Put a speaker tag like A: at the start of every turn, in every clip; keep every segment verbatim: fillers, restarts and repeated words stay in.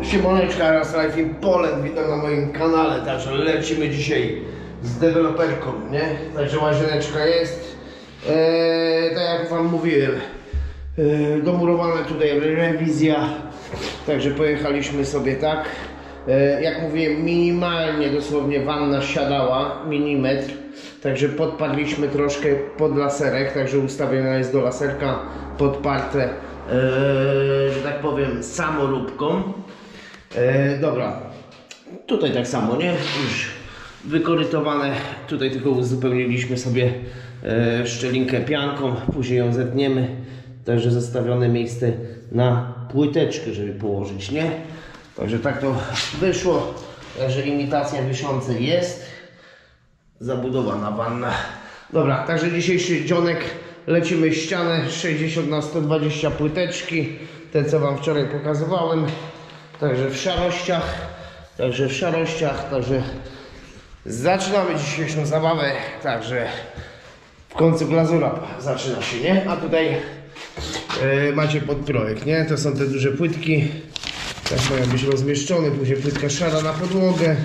A: Siemoneczka, Raz Life in Poland, witam na moim kanale, także lecimy dzisiaj z deweloperką, nie? Także łazieneczka jest, eee, tak jak wam mówiłem, eee, domurowana tutaj rewizja, także pojechaliśmy sobie tak, eee, jak mówiłem, minimalnie, dosłownie wanna siadała, milimetr, także podparliśmy troszkę pod laserek, także ustawiona jest do laserka, podparte, eee, że tak powiem, samoróbką. E, dobra, tutaj tak samo, nie? Już wykorytowane, tutaj tylko uzupełniliśmy sobie e, szczelinkę pianką, później ją zetniemy, także zostawione miejsce na płyteczkę, żeby położyć, nie? Także tak to wyszło, także imitacja wiszącej jest, zabudowana wanna. Dobra, także dzisiejszy dzionek, lecimy ścianę sześćdziesiąt na sto dwadzieścia płyteczki, te co wam wczoraj pokazywałem. Także w szarościach, także w szarościach, także zaczynamy dzisiejszą zabawę, także w końcu glazura zaczyna się, nie? A tutaj yy, macie podprojekt, nie? To są te duże płytki, tak mają być rozmieszczone, później płytka szara na podłogę,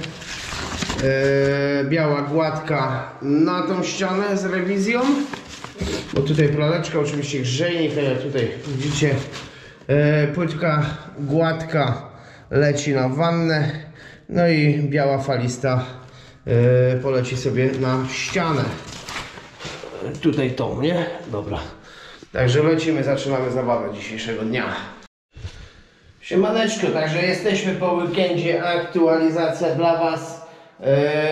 A: yy, biała gładka na tą ścianę z rewizją, bo tutaj praleczka, oczywiście grzejnik, tak jak tutaj widzicie, yy, płytka gładka leci na wannę, no i biała falista yy, poleci sobie na ścianę. Tutaj tą, nie? Dobra. Także lecimy, zaczynamy zabawę dzisiejszego dnia. Siemaneczko, także jesteśmy po weekendzie, aktualizacja dla was. Yy,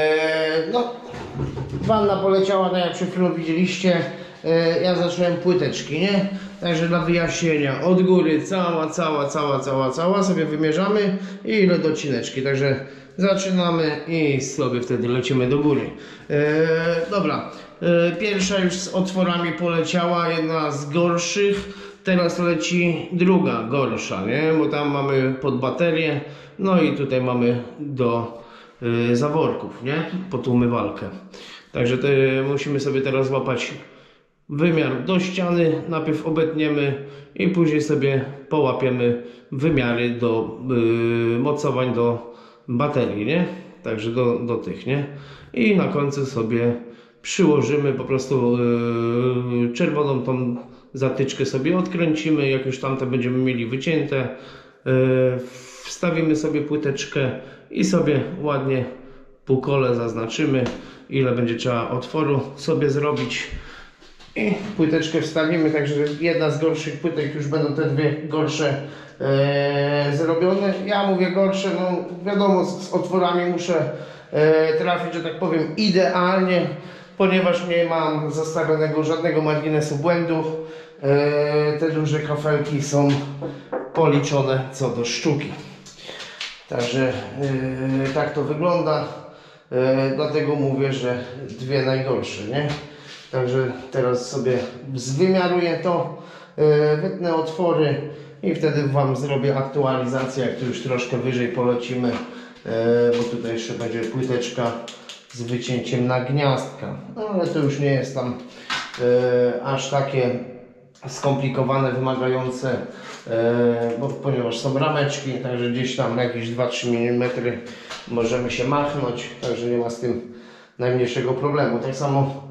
A: no, wanna poleciała, tak jak przed chwilą widzieliście. Yy, ja zacząłem płyteczki, nie? Także dla wyjaśnienia, od góry cała, cała, cała, cała, cała sobie wymierzamy i ile docineczki. Także zaczynamy i sobie wtedy lecimy do góry. Yy, dobra, yy, pierwsza już z otworami poleciała, jedna z gorszych. Teraz leci druga, gorsza, nie? Bo tam mamy pod baterię, no i tutaj mamy do yy, zaworków, nie? Pod umywalkę. Także te, musimy sobie teraz złapać wymiar do ściany, najpierw obetniemy i później sobie połapiemy wymiary do yy, mocowań do baterii, nie? Także do, do tych, nie? I na końcu sobie przyłożymy po prostu yy, czerwoną tą zatyczkę sobie odkręcimy, jak już tamte będziemy mieli wycięte, yy, wstawimy sobie płyteczkę i sobie ładnie po kole zaznaczymy, ile będzie trzeba otworu sobie zrobić. I płyteczkę wstawimy, także jedna z gorszych płytek, już będą te dwie gorsze e, zrobione. Ja mówię gorsze, no wiadomo, z, z otworami muszę e, trafić, że tak powiem, idealnie, ponieważ nie mam zostawionego żadnego marginesu błędów. E, te duże kafelki są policzone co do sztuki. Także e, tak to wygląda, e, dlatego mówię, że dwie najgorsze, nie? Także teraz sobie zwymiaruję to, yy, wytnę otwory i wtedy wam zrobię aktualizację, jak tu już troszkę wyżej polecimy, yy, bo tutaj jeszcze będzie płyteczka z wycięciem na gniazdka, no ale to już nie jest tam yy, aż takie skomplikowane, wymagające, yy, bo, ponieważ są rameczki, także gdzieś tam jakieś dwa trzy milimetry możemy się machnąć, także nie ma z tym najmniejszego problemu. Tak samo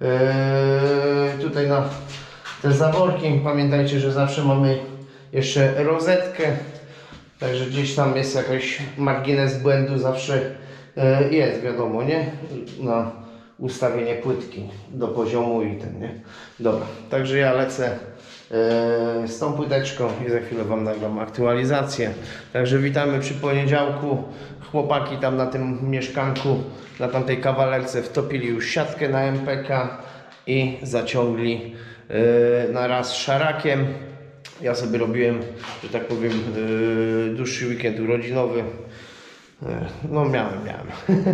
A: Yy, tutaj na te zaworki pamiętajcie, że zawsze mamy jeszcze rozetkę, także gdzieś tam jest jakiś margines błędu, zawsze yy, jest, wiadomo, nie? Na ustawienie płytki do poziomu i ten, nie? Dobra, także ja lecę yy, z tą płyteczką i za chwilę wam nagram aktualizację. Także witamy przy poniedziałku. Chłopaki tam na tym mieszkanku, na tamtej kawalerce wtopili już siatkę na M P K i zaciągli yy, na raz szarakiem. Ja sobie robiłem, że tak powiem, yy, dłuższy weekend urodzinowy. Yy, no miałem, miałem.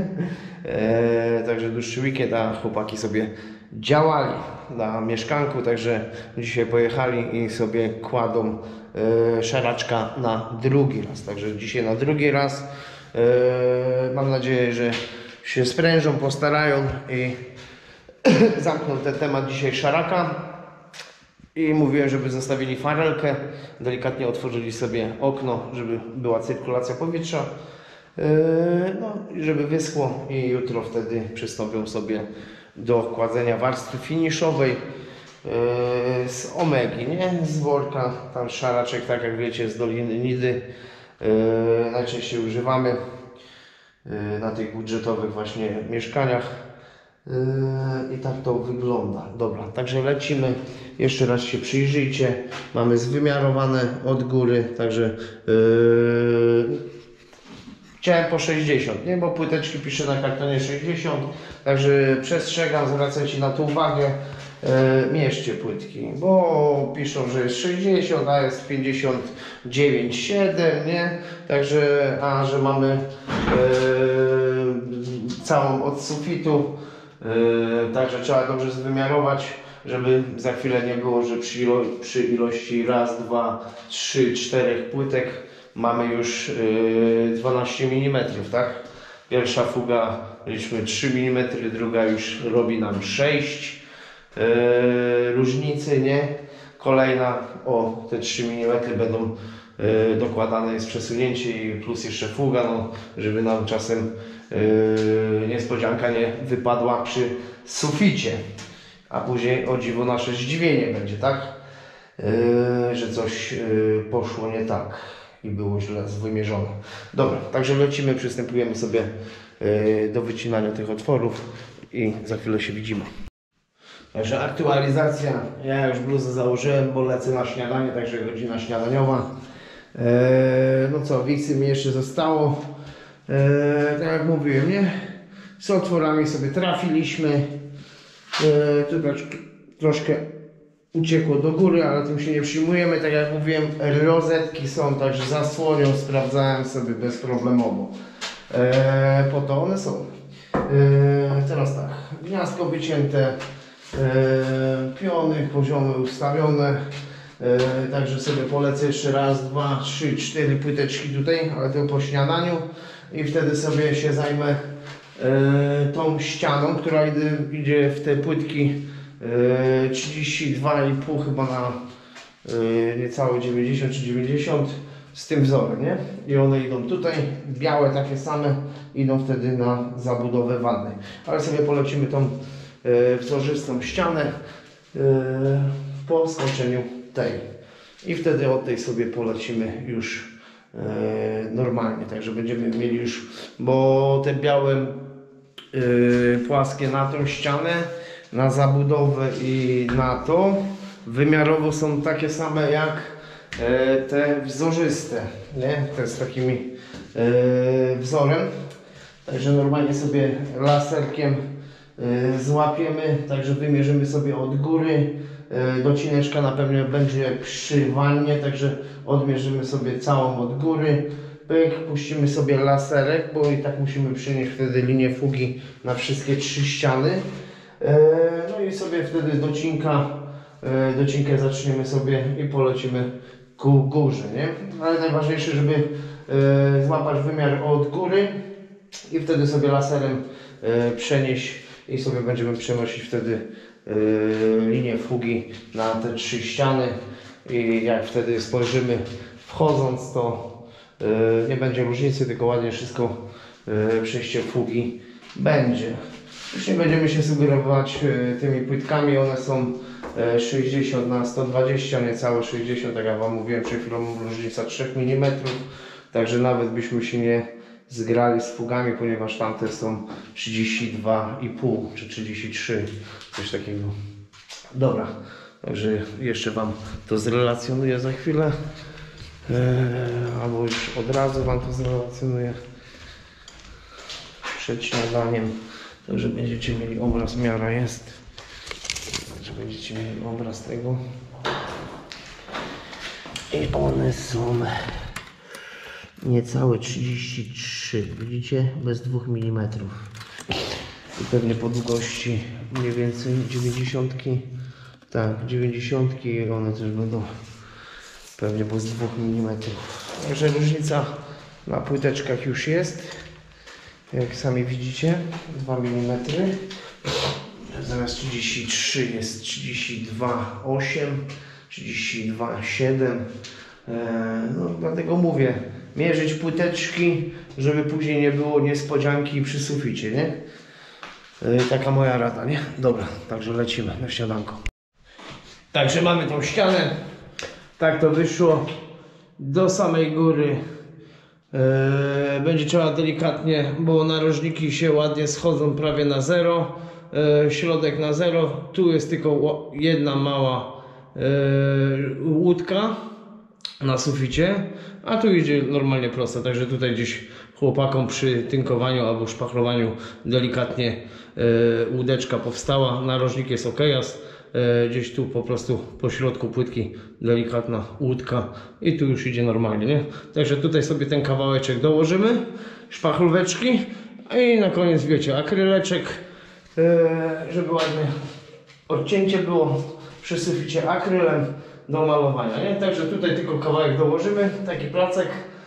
A: yy, także dłuższy weekend, a chłopaki sobie działali na mieszkanku, także dzisiaj pojechali i sobie kładą yy, szaraczka na drugi raz. Także dzisiaj na drugi raz. Yy, mam nadzieję, że się sprężą, postarają i zamkną ten temat dzisiaj szaraka. I mówiłem, żeby zostawili farelkę, delikatnie otworzyli sobie okno, żeby była cyrkulacja powietrza, no i żeby wyschło i jutro wtedy przystąpią sobie do kładzenia warstwy finiszowej z omegi, nie? Z worka, tam szaraczek, tak jak wiecie, z Doliny Nidy najczęściej używamy na tych budżetowych właśnie mieszkaniach. I tak to wygląda. Dobra, także lecimy. Jeszcze raz się przyjrzyjcie. Mamy zwymiarowane od góry, także yy, chciałem po sześćdziesiąt, nie? Bo płyteczki piszę na kartonie sześćdziesiąt, także przestrzegam, zwracajcie na to uwagę. Yy, mierzcie płytki, bo piszą, że jest sześćdziesiąt, a jest pięćdziesiąt dziewięć przecinek siedem, nie? Także, a że mamy yy, całą od sufitu. Yy, także trzeba dobrze zwymiarować, żeby za chwilę nie było, że przy, ilo przy ilości raz, dwa, trzy, czterech płytek mamy już yy, dwanaście milimetrów, tak? Pierwsza fuga mieliśmy trzy milimetry, druga już robi nam sześć yy, różnicy, nie? Kolejna o te trzy milimetry będą yy, dokładane, jest przesunięcie i plus jeszcze fuga, no, żeby nam czasem Yy, niespodzianka nie wypadła przy suficie, a później o dziwo nasze zdziwienie będzie, tak? Yy, że coś yy, poszło nie tak i było źle wymierzone. Dobra, także lecimy, przystępujemy sobie yy, do wycinania tych otworów i za chwilę się widzimy. Także aktualizacja, ja już bluzę założyłem, bo lecę na śniadanie, także godzina śniadaniowa. Yy, no co, wiksy mi jeszcze zostało. Eee, tak jak mówiłem, nie? Z otworami sobie trafiliśmy. Eee, tutaj troszkę uciekło do góry, ale tym się nie przyjmujemy. Tak jak mówiłem, rozetki są, także zasłonią sprawdzałem sobie bezproblemowo. Eee, po to one są. Eee, teraz tak, gniazdko wycięte, eee, piony, poziomy ustawione. Eee, także sobie polecę jeszcze raz, dwa, trzy, cztery płyteczki tutaj, ale to po śniadaniu. I wtedy sobie się zajmę e, tą ścianą, która idzie, idzie w te płytki e, trzydzieści dwa i pół chyba na e, niecałe dziewięćdziesiąt czy dziewięćdziesiąt z tym wzorem, nie? I one idą tutaj, białe takie same, idą wtedy na zabudowę wanny. Ale sobie polecimy tą e, wzorzystą ścianę e, po skończeniu tej. I wtedy od tej sobie polecimy już Yy, normalnie, także będziemy mieli już, bo te białe yy, płaskie na tą ścianę, na zabudowę i na to wymiarowo są takie same jak yy, te wzorzyste, nie? Te z takimi yy, wzorem, także normalnie sobie laserkiem yy, złapiemy, także wymierzymy sobie od góry. Docineczka na pewno będzie przy wannie, także odmierzymy sobie całą od góry. Pyk, puścimy sobie laserek, bo i tak musimy przynieść wtedy linię fugi na wszystkie trzy ściany. No i sobie wtedy docinka, docinkę zaczniemy sobie i polecimy ku górze, nie? Ale najważniejsze, żeby złapać wymiar od góry i wtedy sobie laserem przenieść i sobie będziemy przenosić wtedy Yy, linię fugi na te trzy ściany i jak wtedy spojrzymy wchodząc, to yy, nie będzie różnicy, tylko ładnie wszystko yy, przejście fugi będzie. Już nie będziemy się sugerować yy, tymi płytkami, one są yy, sześćdziesiąt na sto dwadzieścia, niecałe sześćdziesiąt, tak jak Wam mówiłem przed chwilą, różnica trzy milimetry, także nawet byśmy się nie zgrali z fugami, ponieważ tamte są trzydzieści dwa i pół czy trzydzieści trzy, coś takiego. Dobra, także jeszcze Wam to zrelacjonuję za chwilę, eee, albo już od razu Wam to zrelacjonuję przed śniadaniem, także będziecie mieli obraz, miara jest, także będziecie mieli obraz tego i one są niecałe trzydzieści trzy, widzicie? Bez dwóch milimetrów. I pewnie po długości mniej więcej dziewięćdziesiątki. Tak, dziewięćdziesiątki one też będą pewnie bez dwóch milimetrów. Także różnica na płyteczkach już jest. Jak sami widzicie, dwa milimetry. zamiast trzydzieści trzy jest trzydzieści dwa osiem, trzydzieści dwa siedem. No dlatego mówię, mierzyć płyteczki, żeby później nie było niespodzianki przy suficie, nie? Taka moja rada, nie? Dobra, także lecimy na śniadanko. Także mamy tą ścianę. Tak to wyszło do samej góry. Eee, będzie trzeba delikatnie, bo narożniki się ładnie schodzą prawie na zero. Eee, środek na zero. Tu jest tylko jedna mała eee, łódka na suficie, a tu idzie normalnie prosto. Także tutaj gdzieś chłopakom przy tynkowaniu albo szpachlowaniu delikatnie eee, łódeczka powstała. Narożnik jest ok. Gdzieś tu po prostu po środku płytki delikatna łódka i tu już idzie normalnie, nie? Także tutaj sobie ten kawałeczek dołożymy, szpachlóweczki i na koniec wiecie, akryleczek, żeby ładnie odcięcie było przy suficie akrylem do malowania, nie? Także tutaj tylko kawałek dołożymy, taki placek,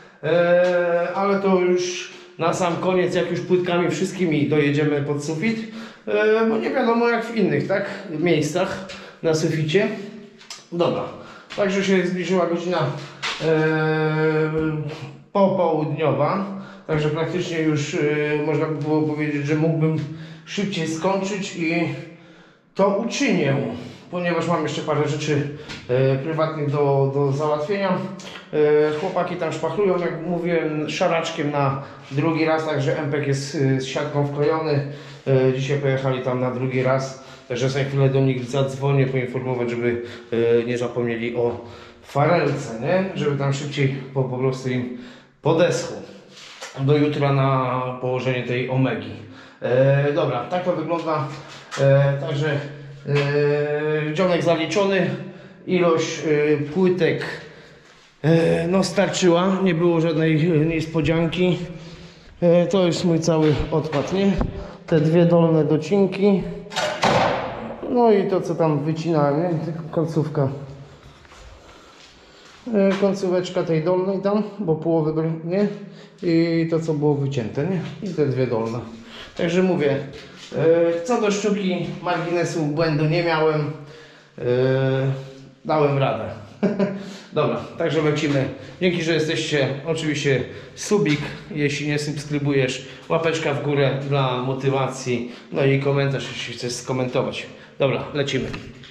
A: ale to już na sam koniec, jak już płytkami wszystkimi dojedziemy pod sufit, bo nie wiadomo jak w innych, tak, miejscach na suficie. Dobra, także się zbliżyła godzina e, popołudniowa, także praktycznie już e, można by było powiedzieć, że mógłbym szybciej skończyć i to uczynię, ponieważ mam jeszcze parę rzeczy e, prywatnych do, do załatwienia. E, chłopaki tam szpachlują, jak mówiłem, szaraczkiem na drugi raz, także M P K jest e, z siatką wklejony. E, dzisiaj pojechali tam na drugi raz, także za chwilę do nich zadzwonię, poinformować, żeby e, nie zapomnieli o farelce, nie? Żeby tam szybciej po, po prostu im podeschło do jutra na położenie tej omegi. E, dobra, tak to wygląda, e, także e, dzionek zaliczony, ilość e, płytek e, no starczyła, nie było żadnej niespodzianki. E, to jest mój cały odpad, nie? Te dwie dolne docinki, no i to co tam wycinałem, nie? Końcówka, e, końcóweczka tej dolnej tam, bo połowy nie, i to co było wycięte, nie? I te dwie dolne. Także mówię, e, co do sztuki, marginesu, błędu nie miałem, e, dałem radę. Dobra, także lecimy. Dzięki, że jesteście. Oczywiście subik, jeśli nie subskrybujesz, łapeczka w górę dla motywacji, no i komentarz, jeśli chcesz skomentować. Dobra, lecimy.